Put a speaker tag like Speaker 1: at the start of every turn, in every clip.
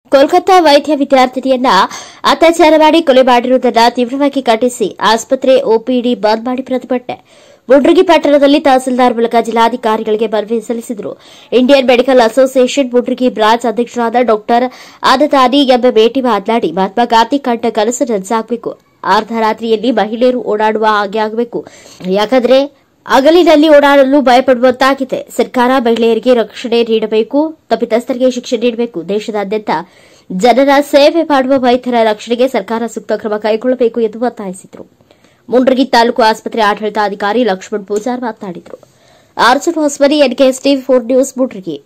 Speaker 1: ಕೋಲ್ಕತ್ತಾ ವೈದ್ಯ ವಿದ್ಯಾರ್ಥಿನಿಯನ್ನ ಅತ್ಯಾಚಾರ ಮಾಡಿ ಕೊಲೆ ಮಾಡಿರುವುದನ್ನು ತೀವ್ರವಾಗಿ ಖಂಡಿಸಿ ಆಸ್ಪತ್ರೆ ಒಪಿಡಿ ಬಂದ್ ಮಾಡಿ ಪ್ರತಿಭಟನೆ. ಮುಂಡ್ರಿಗಿ ಪಟ್ಟಣದಲ್ಲಿ ತಹಸೀಲ್ದಾರ್ ಮೂಲಕ ಜಿಲ್ಲಾಧಿಕಾರಿಗಳಿಗೆ ಮನವಿ ಸಲ್ಲಿಸಿದರು. Indian medical association Mundargi branch ಅಧ್ಯಕ್ಷರಾದ ಡಾ ಆದತಾನಿ ಎಂಬ ಭೇಟಿ ಮಾತನಾಡಿ, ಮಹಾತ್ಮ ಗಾಂಧಿ ಕಂಡ ಕನಸು ನನಸಾಗಬೇಕು. ಅರ್ಧರಾತ್ರಿಯಲ್ಲಿ ಮಹಿಳೆಯರು ಓಡಾಡುವ ಹಾಗೆ ಆಗಬೇಕು. ಯಾಕಂದ್ರೆ ಹಗಲಿನಲ್ಲಿ ಓಡಾಡಲು ಭಯಪಡುವಂತಾಗಿದೆ. ಸರ್ಕಾರ ಮಹಿಳೆಯರಿಗೆ ರಕ್ಷಣೆ ನೀಡಬೇಕು, ತಪ್ಪಿತಸ್ಥರಿಗೆ ಶಿಕ್ಷೆ ನೀಡಬೇಕು. ದೇಶದಾದ್ಯಂತ ಜನರ ಸೇವೆ ಮಾಡುವ ವೈದ್ಯರ ರಕ್ಷಣೆಗೆ ಸರ್ಕಾರ ಸೂಕ್ತ ಕ್ರಮ ಕೈಗೊಳ್ಳಬೇಕು ಎಂದು ಒತ್ತಾಯಿಸಿದರು. ಮುಂಡ್ರಿಗಿ ತಾಲೂಕು ಆಸ್ಪತ್ರೆ ಆಡಳಿತಾಧಿಕಾರಿ ಲಕ್ಷ್ಮಣ್ ಪೂಜಾರ್ ಮಾತನಾಡಿದರು. Arjun Hosamani, NKS TV 4 news, Mundargi.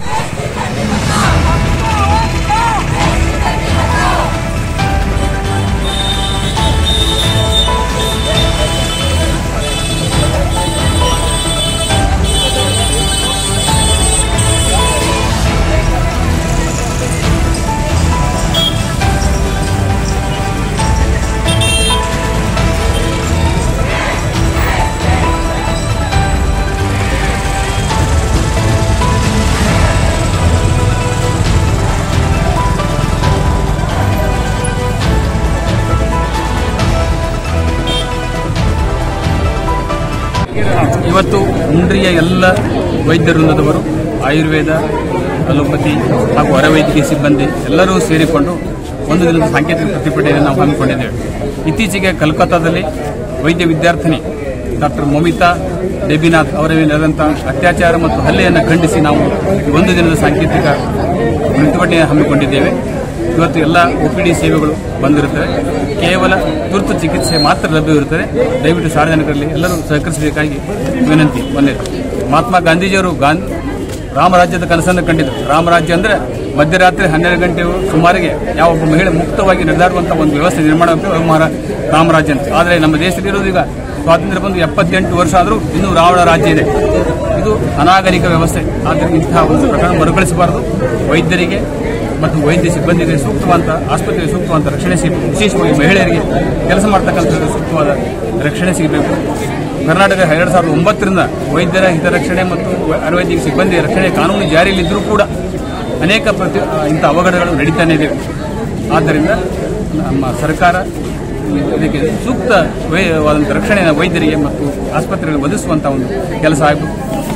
Speaker 2: ಇವತ್ತು ಮುಂಡ್ರಿಯ ಎಲ್ಲ ವೈದ್ಯ ವೃಂದದವರು, ಆಯುರ್ವೇದ, ಅಲೋಪತಿ ಹಾಗೂ ಹೊರವೈದ್ಯಕೀಯ ಸಿಬ್ಬಂದಿ ಎಲ್ಲರೂ ಸೇರಿಕೊಂಡು ಒಂದು ದಿನದ ಸಾಂಕೇತಿಕ ಪ್ರತಿಭಟನೆಯನ್ನು ನಾವು ಹಮ್ಮಿಕೊಂಡಿದ್ದೇವೆ. ಇತ್ತೀಚೆಗೆ ಕಲ್ಕತ್ತಾದಲ್ಲಿ ವೈದ್ಯ ವಿದ್ಯಾರ್ಥಿನಿ ಡಾ ಮೊಮಿತಾ ಡೆಬಿನಾಥ್ ಅವರ ಮೇಲೆ ನಡೆದಂಥ ಅತ್ಯಾಚಾರ ಮತ್ತು ಹಲ್ಲೆಯನ್ನು ಖಂಡಿಸಿ ನಾವು ಒಂದು ದಿನದ ಸಾಂಕೇತಿಕ ಪ್ರತಿಭಟನೆ ಹಮ್ಮಿಕೊಂಡಿದ್ದೇವೆ. ಇವತ್ತು ಎಲ್ಲ ಒಪಿಡಿ ಸೇವೆಗಳು ಬಂದಿರುತ್ತವೆ. ಕೇವಲ ತುರ್ತು ಚಿಕಿತ್ಸೆ ಮಾತ್ರ ಲಭ್ಯವಿರುತ್ತದೆ. ದಯವಿಟ್ಟು ಸಾರ್ವಜನಿಕರಲ್ಲಿ ಎಲ್ಲರೂ ಸಹಕರಿಸಬೇಕಾಗಿ ವಿನಂತಿ. ಒಂದೇದು, ಮಹಾತ್ಮ ಗಾಂಧೀಜಿಯವರು ರಾಮರಾಜ್ಯದ ಕನಸನ್ನು ಕಂಡಿದ್ದರು. ರಾಮರಾಜ್ಯ ಅಂದರೆ ಮಧ್ಯರಾತ್ರಿ 12 ಗಂಟೆ ಸುಮಾರಿಗೆ ಯಾವೊಬ್ಬ ಮಹಿಳೆ ಮುಕ್ತವಾಗಿ ನಡೆದಾಡುವಂತಹ ಒಂದು ವ್ಯವಸ್ಥೆ ನಿರ್ಮಾಣ ರಾಮರಾಜ್ಯ ಅಂತ. ಆದರೆ ನಮ್ಮ ದೇಶದಲ್ಲಿರೋದು ಈಗ ಸ್ವಾತಂತ್ರ್ಯ ಬಂದು 78 ವರ್ಷ ಆದರೂ ಇನ್ನೂ ರಾವಣ ರಾಜ್ಯ ಇದೆ. ಇದು ಅನಾಗರಿಕ ವ್ಯವಸ್ಥೆ. ಆದ್ದರಿಂದ ಇಂತಹ ಒಂದು ಪ್ರಕರಣ ಮರುಕಳಿಸಬಾರದು. ವೈದ್ಯರಿಗೆ ಮತ್ತು ವೈದ್ಯ ಸಿಬ್ಬಂದಿಗೆ ಸೂಕ್ತವಾದ ಆಸ್ಪತ್ರೆಗೆ ಸೂಕ್ತವಾದ ರಕ್ಷಣೆ ಸಿಗಬೇಕು. ವಿಶೇಷವಾಗಿ ಮಹಿಳೆಯರಿಗೆ ಕೆಲಸ ಮಾಡ್ತಕ್ಕಂಥದ್ದು ಸೂಕ್ತವಾದ ರಕ್ಷಣೆ ಸಿಗಬೇಕು. ಕರ್ನಾಟಕ 2009ರಿಂದ ವೈದ್ಯರ ಹಿತರಕ್ಷಣೆ ಮತ್ತು ಆಯುರ್ವೇದಿಕ ಸಿಬ್ಬಂದಿಯ ರಕ್ಷಣೆ ಕಾನೂನು ಜಾರಿಯಲ್ಲಿದ್ದರೂ ಕೂಡ ಅನೇಕ ಇಂಥ ಅವಘಡಗಳು ನಡೀತಾನೆ ಇದೆ. ಆದ್ದರಿಂದ ನಮ್ಮ ಸರ್ಕಾರ ಇದಕ್ಕೆ ಸೂಕ್ತವಾದಂಥ ರಕ್ಷಣೆಯನ್ನು ವೈದ್ಯರಿಗೆ ಮತ್ತು ಆಸ್ಪತ್ರೆಗಳಿಗೆ ಒದಗಿಸುವಂಥ ಒಂದು ಕೆಲಸ ಆಗಬೇಕು.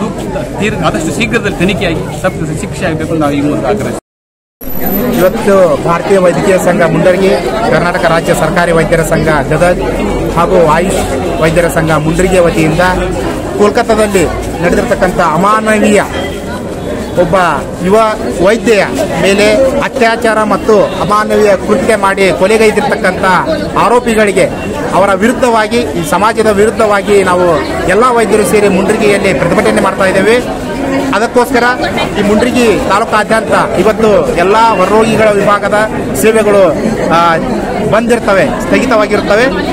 Speaker 2: ಆದಷ್ಟು ಶೀಘ್ರದಲ್ಲಿ ತನಿಖೆಯಾಗಿ ತಪ್ಪಿದ ಶಿಕ್ಷೆ ಆಗಬೇಕು ನಾವು ಈ ಮೂಲಕ ಆಗ್ರಹಿಸ್ತೀವಿ.
Speaker 3: ಇವತ್ತು ಭಾರತೀಯ ವೈದ್ಯಕೀಯ ಸಂಘ ಮುಂಡರಗಿ, ಕರ್ನಾಟಕ ರಾಜ್ಯ ಸರ್ಕಾರಿ ವೈದ್ಯರ ಸಂಘ ಗದಗ್ ಹಾಗೂ ಆಯುಷ್ ವೈದ್ಯರ ಸಂಘ ಮುಂಡರಗಿ ವತಿಯಿಂದ ಕೋಲ್ಕತ್ತಾದಲ್ಲಿ ನಡೆದಿರತಕ್ಕಂಥ ಅಮಾನವೀಯ ಒಬ್ಬ ಯುವ ವೈದ್ಯೆಯ ಮೇಲೆ ಅತ್ಯಾಚಾರ ಮತ್ತು ಅಮಾನವೀಯ ಕೃತ್ಯ ಮಾಡಿ ಕೊಲೆಗೈದಿರ್ತಕ್ಕಂಥ ಆರೋಪಿಗಳಿಗೆ ಅವರ ವಿರುದ್ಧವಾಗಿ, ಈ ಸಮಾಜದ ವಿರುದ್ಧವಾಗಿ ನಾವು ಎಲ್ಲ ವೈದ್ಯರು ಸೇರಿ ಮುಂಡರಗಿಯಲ್ಲಿ ಪ್ರತಿಭಟನೆ ಮಾಡ್ತಾ ಇದ್ದೇವೆ. ಅದಕ್ಕೋಸ್ಕರ ಈ ಮುಂಡ್ರಿಗಿ ತಾಲೂಕಾದ್ಯಂತ ಇವತ್ತು ಎಲ್ಲ ಹೊರರೋಗಿಗಳ ವಿಭಾಗದ ಸೇವೆಗಳು ಬಂದಿರ್ತವೆ, ಸ್ಥಗಿತವಾಗಿರುತ್ತವೆ.